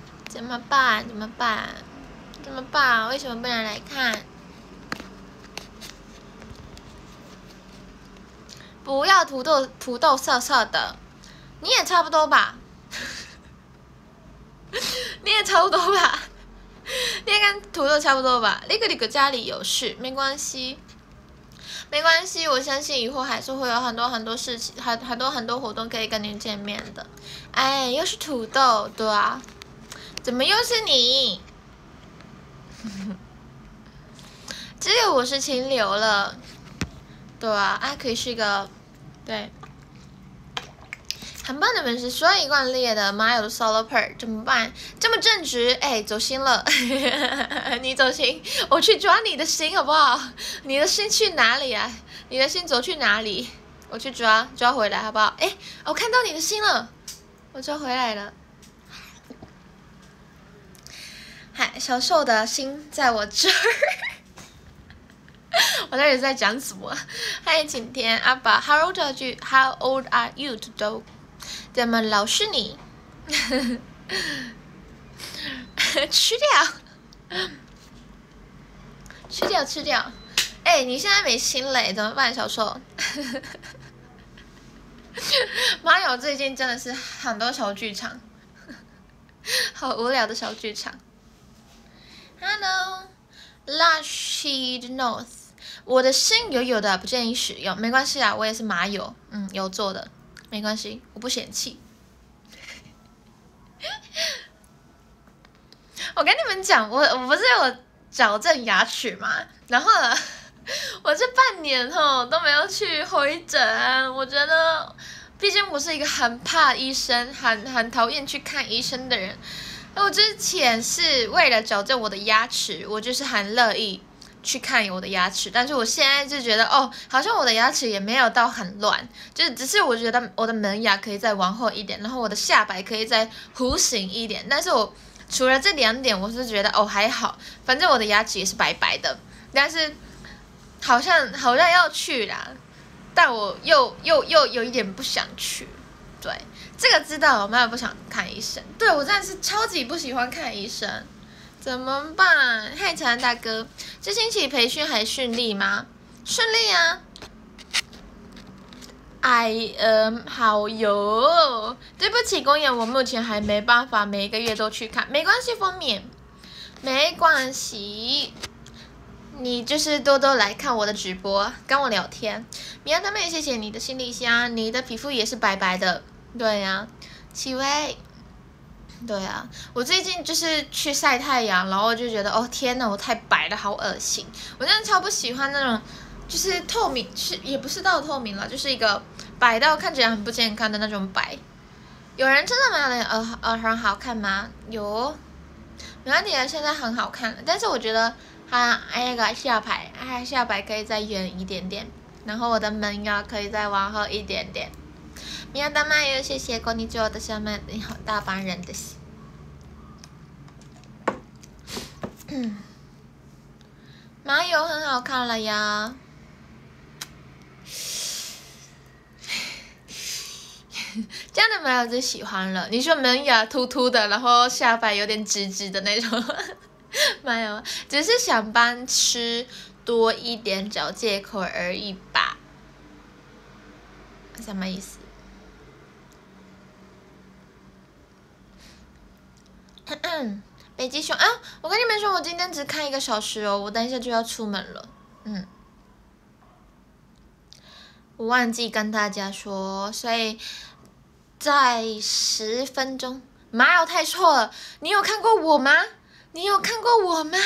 Speaker 1: 为什么不能来看？不要土豆色色的，你也差不多吧？你也差不多吧？你也跟土豆差不多吧？那个家里有事，没关系，我相信以后还是会有很多事情，很多活动可以跟你见面的。哎，又是土豆，对啊，怎么又是你？只有我是清流了，对啊，可以是一个，对。很棒的本事，所以惯例的马友的 solo part 怎么办？这么正直，走心了，你走心，我去抓你的心好不好？你的心去哪里啊？你的心走去哪里？我去抓回来好不好？我看到你的心了，我抓回来了。嗨，小瘦的心在我这儿。我到底在讲什么？嗨，晴天阿爸 ，How old are you？How old are you today？怎么老是你？吃掉！你现在没心嘞，怎么办，小瘦？妈呀，我最近真的是很多小剧场，好无聊的小剧场。Hello，Lush North， 我的心油的，不建议使用，没关系啊，我也是麻油，油做的。没关系，我不嫌弃。我跟你们讲，我不是有矫正牙齿嘛，然后呢，我这半年都没有去回诊。我觉得，毕竟我是一个很怕医生、很讨厌去看医生的人。我之前是为了矫正我的牙齿，我就是很乐意去看我的牙齿，但是我现在就觉得好像我的牙齿也没有到很乱，就是只是我觉得我的门牙可以再往后一点，然后我的下摆可以再弧形一点，但是我除了这2点，我是觉得还好，反正我的牙齿也是白白的，但是好像要去啦，但我又有一点不想去，对，这个知道我妈也不想看医生，对我真的是超级不喜欢看医生。怎么办？嗨，陈安大哥，这星期培训还顺利吗？顺利啊。好油，对不起，公演我目前还没办法每一个月都去看，没关系，封面，没关系。你就是多多来看我的直播，跟我聊天。米娅他们也谢谢你的行李箱，你的皮肤也是白白的，对呀、启薇。对啊，我最近就是去晒太阳，然后我就觉得天哪，我太白了，好恶心！我真的超不喜欢那种，就是透明，也不是到透明了，就是一个白到看起来很不健康的那种白。有人真的买了很好看吗？有，没问题的，现在很好看了，但是我觉得它那个下摆可以再圆一点点，然后我的门牙可以再往后一点点。宮田麻油，谢谢，こんにちは。私は大阪人です。麻油很好看了呀。这样的麻油最喜欢了。你说门牙凸凸的，然后下巴有点直直的那种麻油，只是想帮吃多一点找借口而已吧。什么意思？北极熊我跟你们说，我今天只看1个小时我等一下就要出门了。 我忘记跟大家说，所以在10分钟。妈，我太错了，你有看过我吗？你有看过我吗？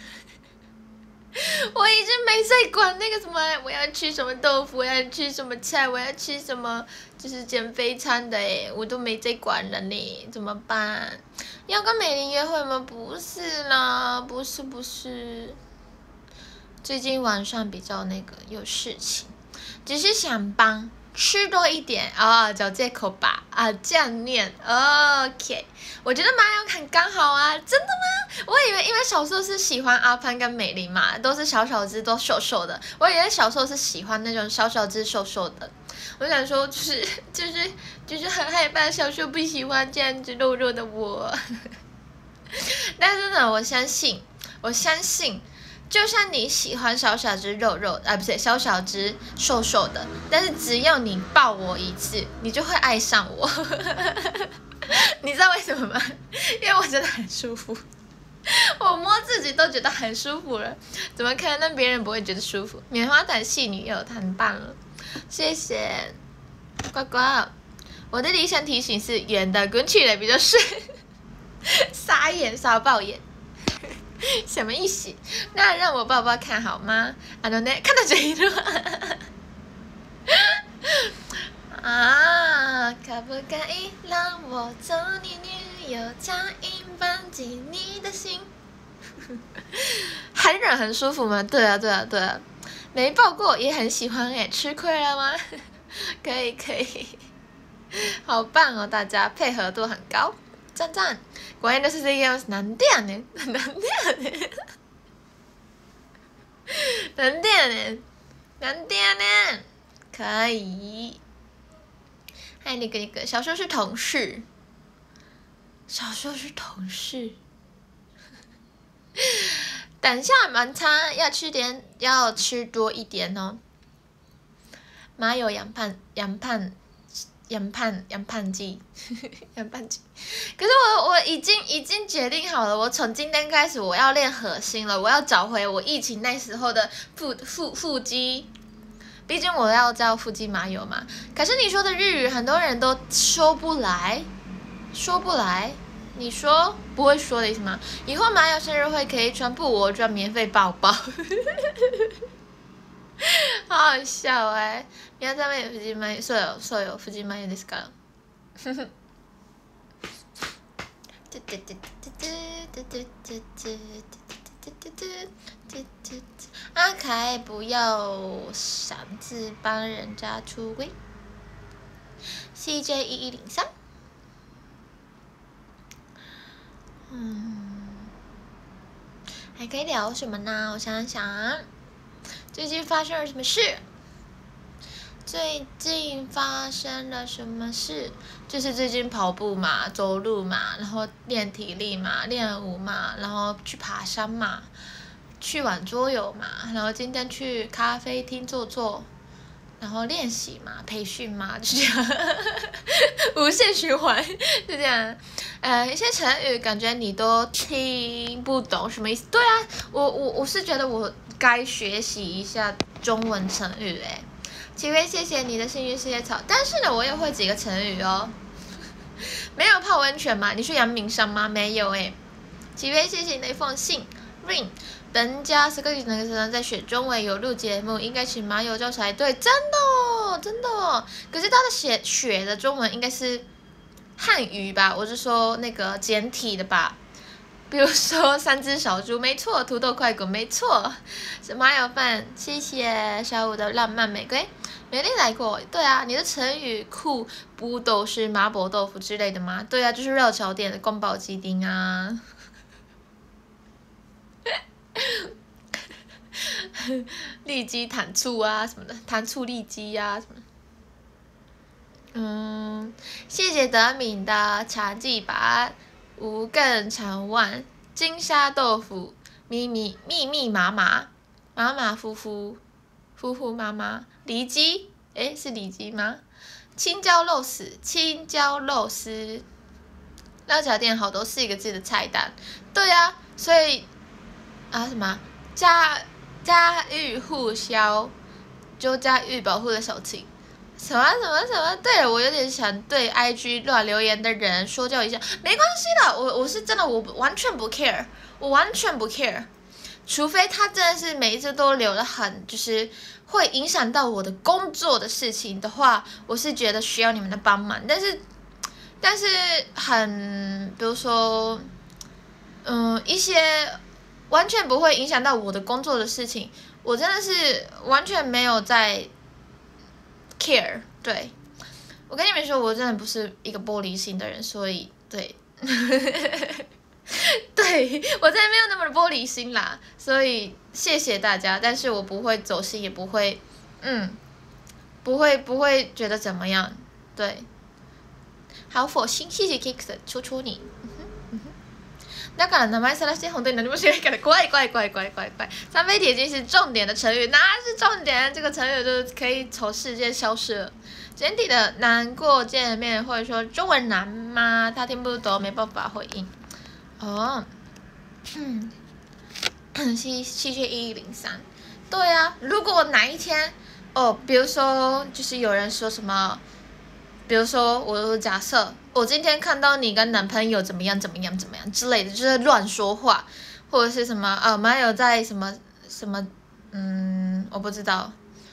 Speaker 1: 我已经没在管那个什么，我要吃什么豆腐，我要吃什么菜，我要吃什么，就是减肥餐的诶，我都没在管了呢，怎么办？要跟美玲约会吗？不是啦，不是，最近晚上比较那个有事情，只是想帮吃多一点找借口吧这样念 OK， 我觉得麻油很刚好啊，真的吗？我以为因为小时候是喜欢阿潘跟美玲嘛，都是小小只都瘦瘦的，我以为小时候是喜欢那种小小只瘦瘦的，我想说就是很害怕小时候不喜欢这样子肉肉的我，但是呢，我相信。就算你喜欢小小只肉肉不是小小只瘦瘦的，但是只要你抱我一次，你就会爱上我。你知道为什么吗？因为我真的很舒服，我摸自己都觉得很舒服了，怎么可能让别人不会觉得舒服？棉花糖系女友很棒了，谢谢呱呱。我的理想体型是圆的，滚起来比较顺。傻眼，傻爆眼。什么意思？那让我抱抱看好吗？看到这一路可不可以让我做你女友，加一放进你的心？很软很舒服吗？对啊，没抱过也很喜欢耶，吃亏了吗？可以，好棒哦，大家配合度很高，赞赞。果然就是这样，なんでやねん可以。还有那个，小时候是同事。等下晚餐要吃多一点哦。麻油羊胖鸡，可是我已经决定好了，我从今天开始我要练核心了，我要找回我疫情那时候的腹肌，毕竟我要叫腹肌麻油嘛。可是你说的日语很多人都说不来，你说不会说的意思吗？以后麻油生日会可以穿布偶装免费抱抱。好好笑哎！皆さんは富士マヨ、そうよ富士マヨですから。阿凯不要擅自帮人家出轨。CJ1103。还可以聊什么呢？我想想。最近发生了什么事？就是最近跑步嘛，走路嘛，然后练体力嘛，练舞嘛，然后去爬山嘛，去玩桌游嘛，然后今天去咖啡厅坐，然后练习嘛，培训嘛，就这样，无限循环，就这样。一些成语感觉你都听不懂什么意思？对啊，我是觉得我该学习一下中文成语诶。奇薇，谢谢你的幸运四叶草，但是呢，我也会几个成语哦。没有泡温泉吗？你去阳明山吗？没有诶。奇薇，谢谢你的一封信。Ring， 人家是个那个时候在学中文有录节目，应该请麻油教才对，真的哦。可是他的学的中文应该是汉语吧？我是说那个简体的吧。比如说三只小猪，没错，土豆快滚，没错，是麻油饭，谢谢小五的浪漫玫瑰，美丽来过，对啊，你的成语库不都是麻婆豆腐之类的吗？对啊，就是热炒店的宫保鸡丁啊。利鸡弹醋啊什么的，弹醋利鸡啊什么的。谢谢德敏的茶记吧。无更长万金沙豆腐密麻夫妇妈妈里脊，是里脊吗？青椒肉丝，辣椒店好多4个字的菜单，对啊，所以什么家喻户晓， 就加予以保护的小情。什么？对了，我有点想对 IG 乱留言的人说教一下，没关系的，我是真的，我完全不 care， 我完全不 care， 除非他真的是每一次都留得很，就是会影响到我的工作的事情的话，我是觉得需要你们的帮忙，但是很，比如说，一些完全不会影响到我的工作的事情，我真的是完全没有在 care。对，我跟你们说，我真的不是一个玻璃心的人，所以对，对我真的没有那么的玻璃心啦，所以谢谢大家，但是我不会走心，也不会，不会觉得怎么样，对。好佛心，谢谢 Kicks， 戳戳你。だから名前さらして本当に何もしないから怪。三杯铁金是重点的成语，哪是重点？这个成语就可以从世界消失了。简体的难过见面，或者说中文难吗？他听不懂，没办法回应。哦，谢谢1103。对啊，如果哪一天，比如说就是有人说什么。比如说，我假设我今天看到你跟男朋友怎么样之类的，就是乱说话，或者是什么马友在什么，我不知道，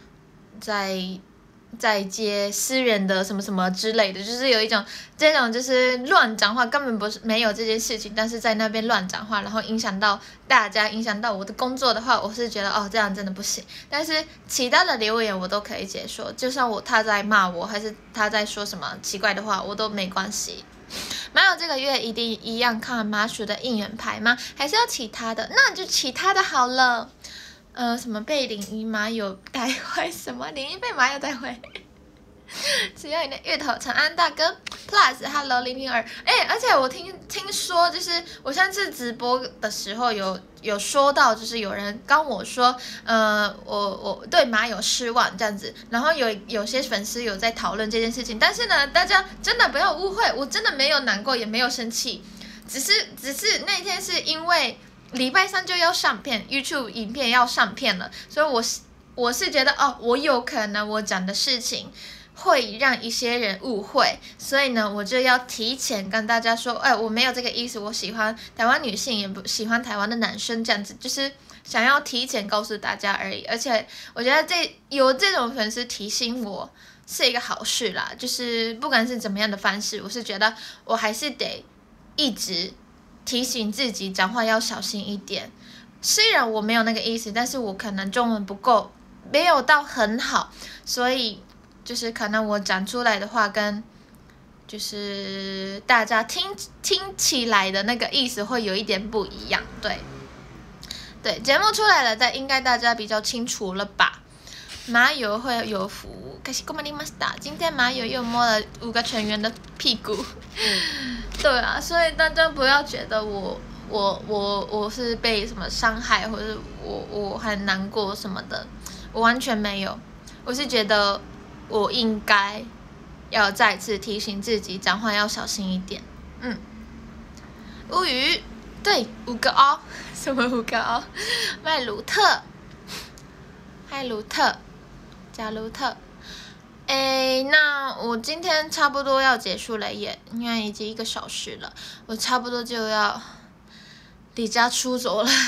Speaker 1: 在接私人的什么之类的，就是有一种这种就是乱讲话，根本不是没有这件事情，但是在那边乱讲话，然后影响到大家，影响到我的工作的话，我是觉得这样真的不行。但是其他的留言我都可以接受，就算他在骂我，还是他在说什么奇怪的话，我都没关系。马友这个月一定一样看麻薯的应援牌吗？还是要其他的？那就其他的好了。什么被领一马友带坏？什么领一被马友带坏？只要你的芋头长安大哥 Plus Hello 002，而且我听说，就是我上次直播的时候有说到，就是有人跟我说，我对马友失望这样子，然后有些粉丝有在讨论这件事情，但是呢，大家真的不要误会，我真的没有难过，也没有生气，只是那天是因为礼拜三就要上片 YouTube 影片要上片了，所以我是觉得我有可能我讲的事情会让一些人误会，所以呢，我就要提前跟大家说，我没有这个意思，我喜欢台湾女性，也不喜欢台湾的男生，这样子就是想要提前告诉大家而已。而且我觉得有这种粉丝提醒我是一个好事啦，就是不管是怎么样的方式，我是觉得我还是得一直提醒自己讲话要小心一点。虽然我没有那个意思，但是我可能中文不够，没有到很好，所以就是可能我讲出来的话跟就是大家听起来的那个意思会有一点不一样。对，节目出来了，但应该大家比较清楚了吧？马友会有福，かしこまりました。今天马友又摸了5个成员的屁股。对啊，所以大家不要觉得我是被什么伤害，或者我很难过什么的，我完全没有。我是觉得我应该要再次提醒自己，讲话要小心一点。乌鱼，对，5个哦，什么5个哦？麦鲁特，嗨鲁特，加鲁特。那我今天差不多要结束了耶，因为已经1个小时了，我差不多就要离家出走了。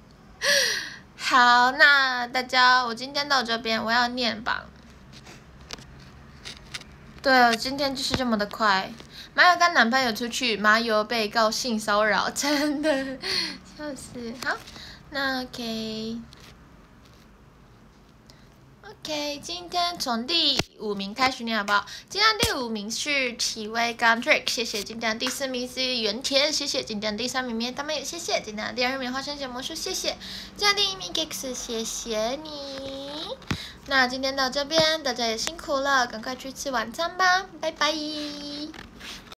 Speaker 1: 好，那大家，我今天到这边，我要念榜。对，今天就是这么的快。马友跟男朋友出去，马友被告性骚扰，真的，笑死。好，那 OK， 今天从第5名开始念好不好？今天第5名是体威跟 Drake， 谢谢。今天第4名是原田，谢谢。今天第3名面他们也谢谢。今天第2名花生小魔术，谢谢。今天第1名 Kicks， 谢谢你。那今天到这边，大家也辛苦了，赶快去吃晚餐吧，拜拜。